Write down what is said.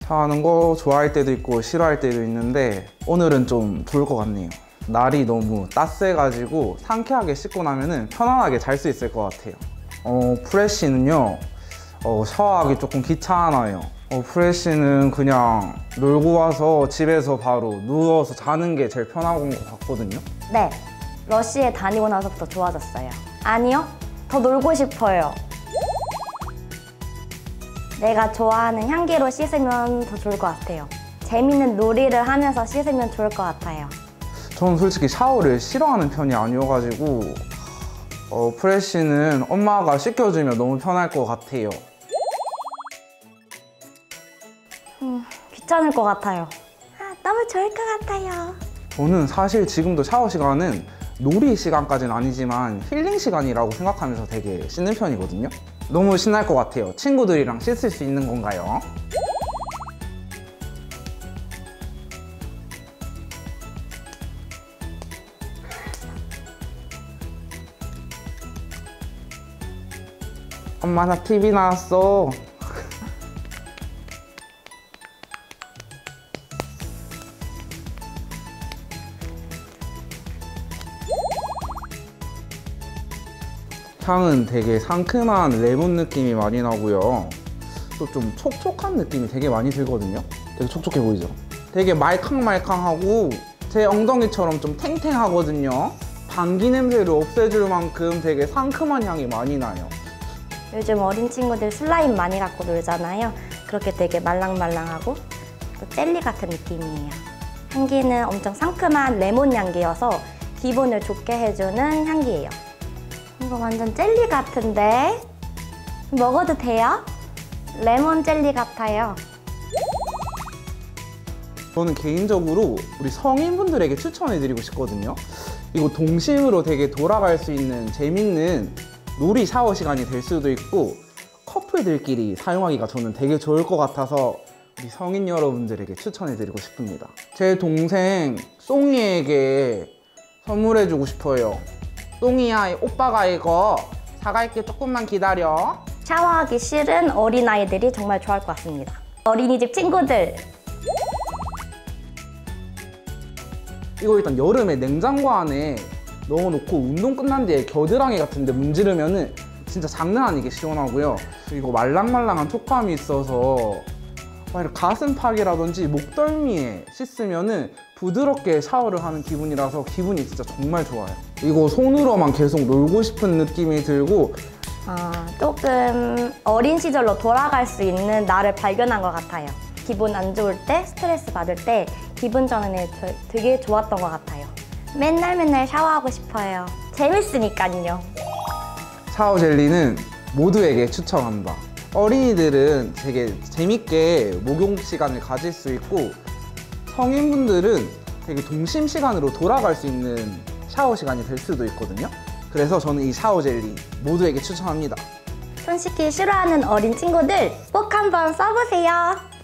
샤워하는 거 좋아할 때도 있고 싫어할 때도 있는데 오늘은 좀 좋을 것 같네요. 날이 너무 따스해가지고 상쾌하게 씻고 나면은 편안하게 잘 수 있을 것 같아요. 프레쉬는요, 샤워하기 조금 귀찮아요. 프레쉬는 그냥 놀고 와서 집에서 바로 누워서 자는 게 제일 편한 것 같거든요. 네, 러쉬에 다니고 나서부터 좋아졌어요. 아니요, 더 놀고 싶어요. 내가 좋아하는 향기로 씻으면 더 좋을 것 같아요. 재밌는 놀이를 하면서 씻으면 좋을 것 같아요. 저는 솔직히 샤워를 싫어하는 편이 아니어가지고 프레쉬는 엄마가 씻겨주면 너무 편할 것 같아요. 귀찮을 것 같아요. 너무 좋을 것 같아요. 저는 사실 지금도 샤워 시간은 놀이 시간까지는 아니지만 힐링 시간이라고 생각하면서 되게 씻는 편이거든요. 너무 신날 것 같아요. 친구들이랑 씻을 수 있는 건가요? 엄마, 나 TV 나왔어. 향은 되게 상큼한 레몬 느낌이 많이 나고요. 또 좀 촉촉한 느낌이 되게 많이 들거든요. 되게 촉촉해 보이죠? 되게 말캉말캉하고 제 엉덩이처럼 좀 탱탱하거든요. 방귀 냄새를 없애줄 만큼 되게 상큼한 향이 많이 나요. 요즘 어린 친구들 슬라임 많이 갖고 놀잖아요. 그렇게 되게 말랑말랑하고 또 젤리 같은 느낌이에요. 향기는 엄청 상큼한 레몬 향기여서 기분을 좋게 해주는 향기예요. 이거 완전 젤리 같은데? 먹어도 돼요? 레몬 젤리 같아요. 저는 개인적으로 우리 성인분들에게 추천해드리고 싶거든요. 이거 동심으로 되게 돌아갈 수 있는 재밌는 놀이 샤워 시간이 될 수도 있고 커플들끼리 사용하기가 저는 되게 좋을 것 같아서 우리 성인 여러분들에게 추천해드리고 싶습니다. 제 동생 쏭이에게 선물해주고 싶어요. 쏭이야, 오빠가 이거 사갈게. 조금만 기다려. 샤워하기 싫은 어린아이들이 정말 좋아할 것 같습니다. 어린이집 친구들! 이거 일단 여름에 냉장고 안에 넣어놓고 운동 끝난 뒤에 겨드랑이 같은 데 문지르면은 진짜 장난 아니게 시원하고요. 그리고 말랑말랑한 촉감이 있어서 이렇게 가슴팍이라든지 목덜미에 씻으면은 부드럽게 샤워를 하는 기분이라서 기분이 진짜 정말 좋아요. 이거 손으로만 계속 놀고 싶은 느낌이 들고 조금 어린 시절로 돌아갈 수 있는 나를 발견한 것 같아요. 기분 안 좋을 때, 스트레스 받을 때 기분 전환에 되게 좋았던 것 같아요. 맨날 샤워하고 싶어요. 재밌으니까요. 샤워 젤리는 모두에게 추천한다. 어린이들은 되게 재밌게 목욕 시간을 가질 수 있고 성인분들은 되게 동심 시간으로 돌아갈 수 있는 샤워 시간이 될 수도 있거든요. 그래서 저는 이 샤워 젤리 모두에게 추천합니다. 손 씻기 싫어하는 어린 친구들 꼭 한번 써보세요.